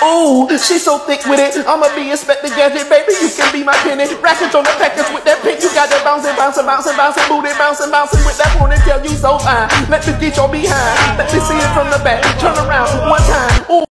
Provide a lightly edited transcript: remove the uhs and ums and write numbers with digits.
Ooh, she's so thick with it. I'ma be Inspector Gadget, baby. You can be my penny. Rackets on the package with that pink. You got that bouncing, bouncing, bouncing, bouncing, booty bouncing, bouncing with that ponytail. You so fine. Let me get your behind. Let me see it from the back. Turn around one time. Ooh.